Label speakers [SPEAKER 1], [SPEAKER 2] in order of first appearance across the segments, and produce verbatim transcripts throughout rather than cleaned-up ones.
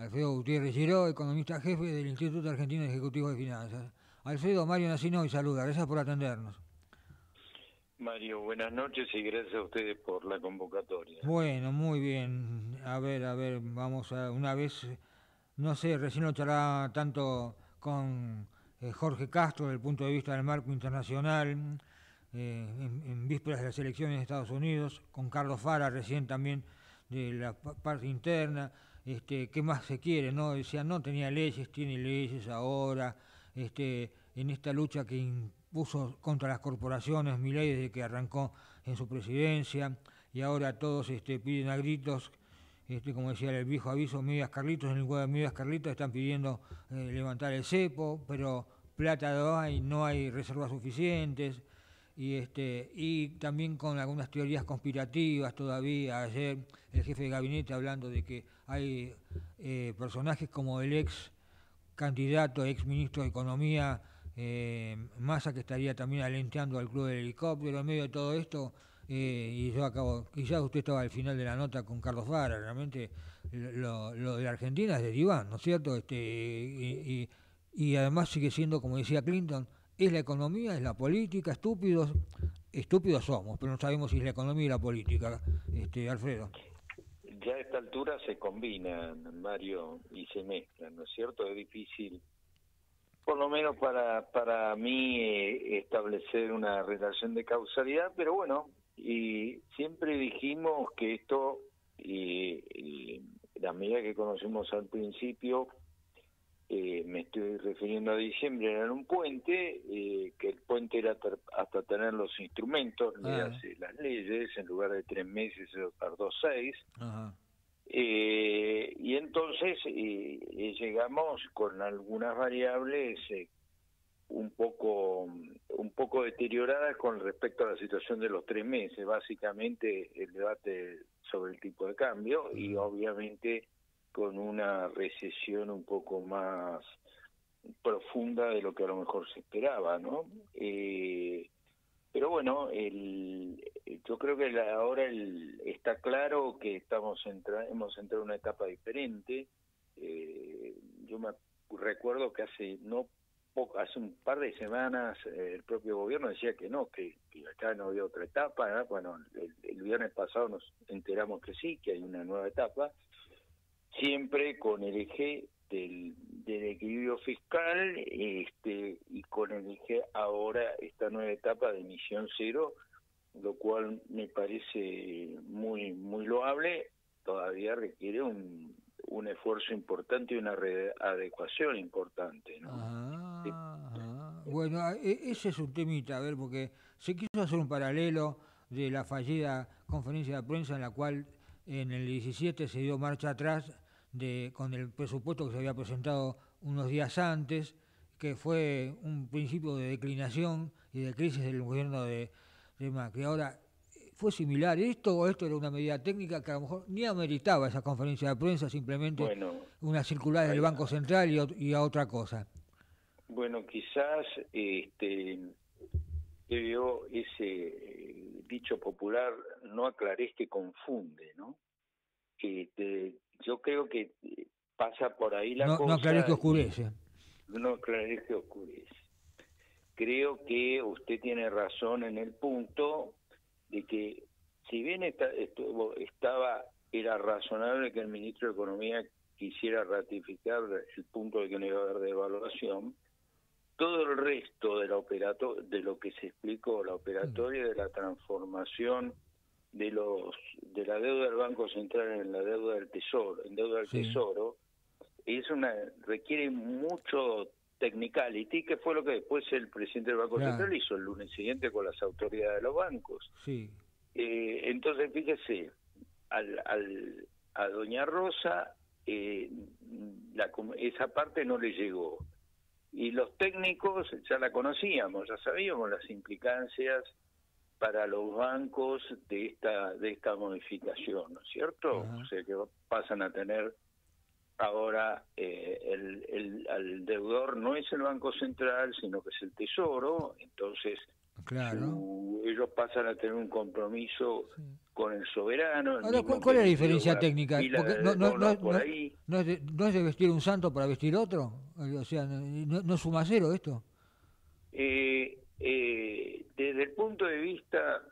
[SPEAKER 1] Alfredo Gutiérrez Giró, economista jefe del Instituto Argentino Ejecutivo de Finanzas. Alfredo, Mario Nacino y saluda, gracias por atendernos.
[SPEAKER 2] Mario, buenas noches y gracias a ustedes por la convocatoria.
[SPEAKER 1] Bueno, muy bien. A ver, a ver, vamos a una vez, no sé, recién lo charlaba tanto con eh, Jorge Castro desde el punto de vista del marco internacional, eh, en, en vísperas de las elecciones de Estados Unidos, con Carlos Fara recién también de la pa- parte interna, este, ¿qué más se quiere? ¿No? Decía, no tenía leyes, tiene leyes ahora, este, en esta lucha que impuso contra las corporaciones, Milei desde que arrancó en su presidencia, y ahora todos este, piden a gritos, este, como decía el viejo aviso, medias Carlitos, en el lugar de medias Carlitos están pidiendo eh, levantar el cepo, pero plata no hay, no hay reservas suficientes, y este y también con algunas teorías conspirativas todavía. Ayer el jefe de gabinete hablando de que hay eh, personajes como el ex candidato, ex ministro de Economía, eh, Massa, que estaría también alenteando al club del helicóptero en medio de todo esto. Eh, y yo acabo, quizás usted estaba al final de la nota con Carlos Vara, realmente lo, lo de la Argentina es de diván, ¿no es cierto? Este, y, y, y además sigue siendo, como decía Clinton, es la economía, es la política, estúpidos, estúpidos somos, pero no sabemos si es la economía y la política, este, Alfredo.
[SPEAKER 2] Ya a esta altura se combinan, Mario, y se mezclan, ¿no es cierto? Es difícil, por lo menos para para mí, eh, establecer una relación de causalidad, pero bueno, y siempre dijimos que esto, y, y la medida que conocimos al principio, eh, me estoy refiriendo a diciembre, era un puente, eh, que el puente era ter- hasta tener los instrumentos, le
[SPEAKER 1] Ah,
[SPEAKER 2] hace las leyes, en lugar de tres meses se tardó seis,
[SPEAKER 1] ajá.
[SPEAKER 2] eh, y entonces eh, eh, llegamos con algunas variables eh, un poco un poco deterioradas con respecto a la situación de los tres meses, básicamente el debate sobre el tipo de cambio y obviamente con una recesión un poco más profunda de lo que a lo mejor se esperaba, ¿no? Eh, pero bueno, el, yo creo que la, ahora el, está claro que estamos entra, hemos entrado en una etapa diferente. Eh, yo me recuerdo que hace no poco, hace un par de semanas eh, el propio gobierno decía que no, que, que acá no había otra etapa, ¿no? Bueno, el, el viernes pasado nos enteramos que sí, que hay una nueva etapa, siempre con el eje del, del equilibrio fiscal, este, y con el eje ahora esta nueva etapa de emisión cero, lo cual me parece muy muy loable. Todavía requiere un, un esfuerzo importante y una readecuación importante, ¿no? Sí.
[SPEAKER 1] Ajá, ajá. Bueno, a- e- ese es un temita, a ver, porque se quiso hacer un paralelo de la fallida conferencia de prensa en la cual en el diecisiete se dio marcha atrás de, con el presupuesto que se había presentado unos días antes, que fue un principio de declinación y de crisis del gobierno de, de Macri. Ahora, ¿fue similar esto o esto era una medida técnica que a lo mejor ni ameritaba esa conferencia de prensa, simplemente
[SPEAKER 2] Bueno,
[SPEAKER 1] una circular del
[SPEAKER 2] hay,
[SPEAKER 1] Banco Central y, ot- y a otra cosa?
[SPEAKER 2] bueno, quizás este veo ese eh, dicho popular, no aclarés que confunde, ¿no? Este, yo creo que eh, pasa por ahí la
[SPEAKER 1] No, no aclaré que
[SPEAKER 2] cosa y
[SPEAKER 1] oscurece.
[SPEAKER 2] no aclarés que oscurece. Creo que usted tiene razón en el punto de que si bien esta, estuvo, estaba, era razonable que el ministro de Economía quisiera ratificar el punto de que no iba a haber devaluación, todo el resto de la operato de lo que se explicó, la operatoria de la transformación de los de la deuda del Banco Central en la deuda del Tesoro, en deuda del
[SPEAKER 1] Sí.
[SPEAKER 2] Tesoro, es una requiere mucho technicality, que fue lo que después el presidente del Banco
[SPEAKER 1] Claro,
[SPEAKER 2] Central hizo el lunes siguiente con las autoridades de los bancos.
[SPEAKER 1] sí.
[SPEAKER 2] Eh, entonces, fíjese, al, al, a doña Rosa eh, la, esa parte no le llegó. Y los técnicos ya la conocíamos, ya sabíamos las implicancias para los bancos de esta de esta modificación, ¿no es cierto? O
[SPEAKER 1] Ajá.
[SPEAKER 2] sea que pasan a tener ahora eh, el, el, el deudor no es el Banco Central, sino que es el Tesoro, entonces
[SPEAKER 1] Claro.
[SPEAKER 2] Su, ellos pasan a tener un compromiso sí. con el soberano. El
[SPEAKER 1] Ahora, ¿cuál, ¿cuál es la diferencia técnica? Porque no, no, no,
[SPEAKER 2] por
[SPEAKER 1] no,
[SPEAKER 2] ahí.
[SPEAKER 1] no, es de, ¿No es de vestir un santo para vestir otro? O sea, ¿no, no es sumacero esto?
[SPEAKER 2] Eh, eh, desde el punto de vista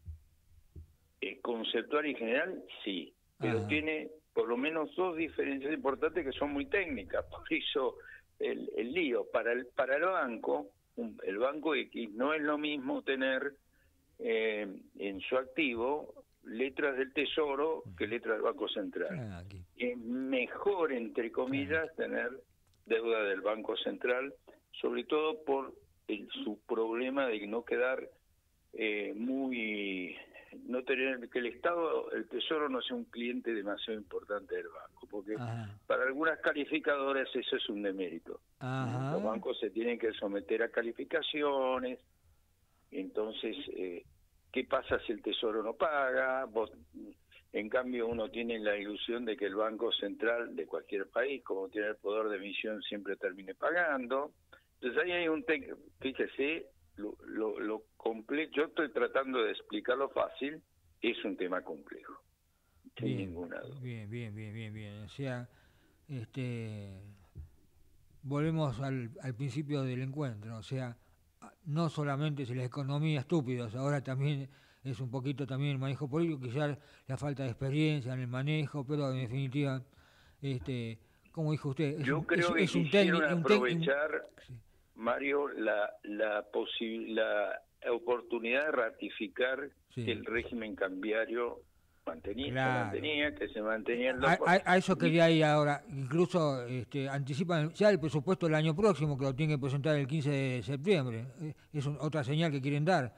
[SPEAKER 2] eh, conceptual y general, sí, pero Ajá. tiene por lo menos dos diferencias importantes que son muy técnicas. Por eso el, el lío. Para el, para el banco, un, el Banco X, no es lo mismo tener eh, en su activo letras del Tesoro que letras del Banco Central. Ah, es mejor, entre comillas, ah. tener deuda del Banco Central, sobre todo por el, su problema de no quedar eh, muy... no tener que el Estado, el Tesoro no sea un cliente demasiado importante del banco, porque Ajá. para algunas calificadoras eso es un demérito. Ajá. Los bancos se tienen que someter a calificaciones, entonces, eh, ¿qué pasa si el Tesoro no paga? Vos, en cambio, uno tiene la ilusión de que el Banco Central de cualquier país, como tiene el poder de emisión, siempre termine pagando. Entonces ahí hay un... Te fíjese, Lo, lo, lo complejo, yo estoy tratando de explicarlo fácil, es un tema complejo, sin
[SPEAKER 1] bien,
[SPEAKER 2] ninguna duda.
[SPEAKER 1] Bien, bien, bien, bien, bien. O sea, este, volvemos al, al principio del encuentro, o sea, no solamente es la economía estúpidos, ahora también es un poquito también el manejo político, quizás la falta de experiencia en el manejo, pero en definitiva, este, como dijo usted, es
[SPEAKER 2] yo
[SPEAKER 1] un,
[SPEAKER 2] creo
[SPEAKER 1] es,
[SPEAKER 2] que
[SPEAKER 1] es un
[SPEAKER 2] quisieron
[SPEAKER 1] técnico,
[SPEAKER 2] aprovechar,
[SPEAKER 1] un sí.
[SPEAKER 2] Mario, la la, la oportunidad de ratificar sí. que el régimen cambiario mantenía, claro. se mantenía, que se mantenía en
[SPEAKER 1] a, a, a eso quería ir ahora, incluso este, anticipan ya el presupuesto del año próximo, que lo tienen que presentar el quince de septiembre, es un, otra señal que quieren dar.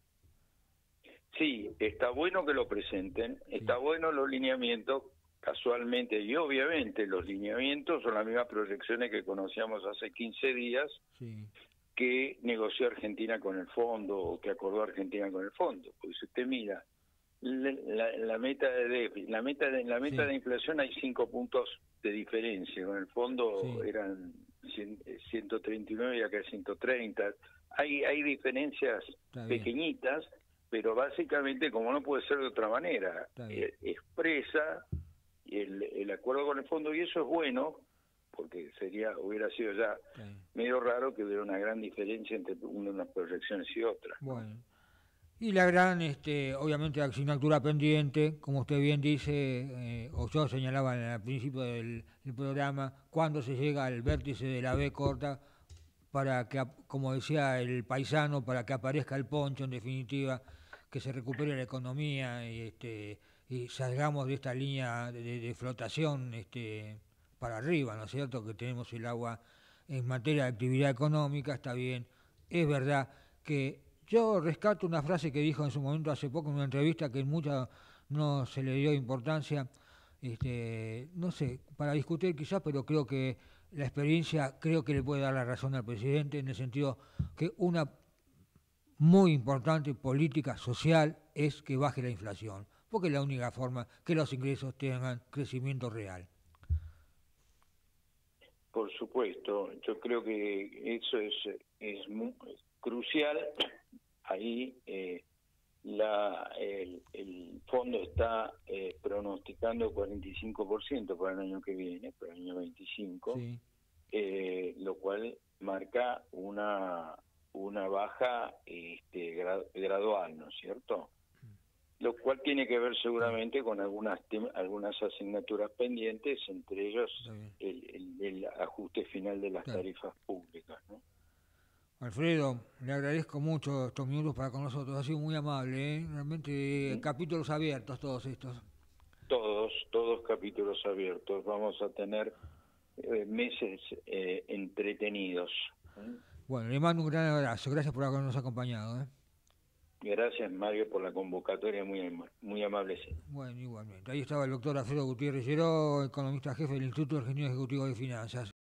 [SPEAKER 2] Sí, está bueno que lo presenten, sí. está bueno los lineamientos, casualmente y obviamente los lineamientos son las mismas proyecciones que conocíamos hace quince días, sí. que negoció Argentina con el fondo, o que acordó Argentina con el fondo, porque si usted mira, la, la, la meta de déficit, la meta de, la meta sí. de inflación hay cinco puntos de diferencia, con el fondo sí. eran ciento treinta y nueve y acá ciento treinta, hay, hay diferencias pequeñitas, pero básicamente, como no puede ser de otra manera, eh, expresa el, el acuerdo con el fondo, y eso es bueno, porque sería hubiera sido ya sí. medio raro que hubiera una gran diferencia entre unas proyecciones y otras.
[SPEAKER 1] Bueno, y la gran, este, obviamente, asignatura pendiente, como usted bien dice, eh, o yo señalaba al principio del, del programa, cuando se llega al vértice de la B corta, para que, como decía el paisano, para que aparezca el poncho, en definitiva, que se recupere la economía y, este, y salgamos de esta línea de, de, de flotación este, para arriba, ¿no es cierto? Que tenemos el agua en materia de actividad económica, está bien. Es verdad que yo rescato una frase que dijo en su momento hace poco en una entrevista que en mucha no se le dio importancia, este, no sé, para discutir quizás, pero creo que la experiencia creo que le puede dar la razón al presidente en el sentido que una muy importante política social es que baje la inflación, porque es la única forma que los ingresos tengan crecimiento real.
[SPEAKER 2] Por supuesto, yo creo que eso es, es muy crucial. Ahí eh, la, el, el fondo está eh, pronosticando cuarenta y cinco por ciento para el año que viene, para el año veinticinco, sí. eh, lo cual marca una una baja este, grad, gradual, ¿no es cierto? Lo cual tiene que ver seguramente con algunas algunas asignaturas pendientes, entre ellos el, el, el ajuste final de las claro. tarifas públicas, ¿no?
[SPEAKER 1] Alfredo, le agradezco mucho estos minutos para con nosotros, ha sido muy amable, ¿eh? Realmente ¿Mm? Capítulos abiertos todos estos.
[SPEAKER 2] Todos, todos capítulos abiertos, vamos a tener eh, meses eh, entretenidos. ¿eh?
[SPEAKER 1] Bueno, le mando un gran abrazo, gracias por habernos acompañado. ¿eh?
[SPEAKER 2] Gracias, Mario, por la convocatoria, muy, muy amable. Sí.
[SPEAKER 1] Bueno, igualmente. Ahí estaba el doctor Alfredo Gutiérrez Lleró, economista jefe del Instituto Argentino Ejecutivo de Finanzas.